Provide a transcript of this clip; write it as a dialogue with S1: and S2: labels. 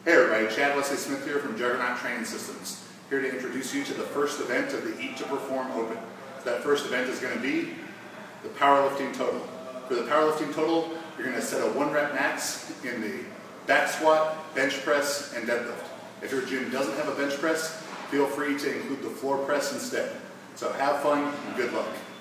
S1: Hey everybody, Chad Wesley Smith here from Juggernaut Training Systems, here to introduce you to the first event of the Eat to Perform Open. That first event is going to be the powerlifting total. For the powerlifting total, you're going to set a 1 rep max in the back squat, bench press, and deadlift. If your gym doesn't have a bench press, feel free to include the floor press instead. So have fun and good luck.